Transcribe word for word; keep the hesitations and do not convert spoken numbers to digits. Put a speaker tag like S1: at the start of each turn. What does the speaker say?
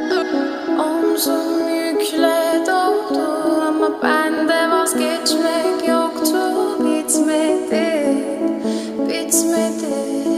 S1: Omzum yükle doldu ama bende vazgeçmek yoktu. Bitmedi, bitmedi.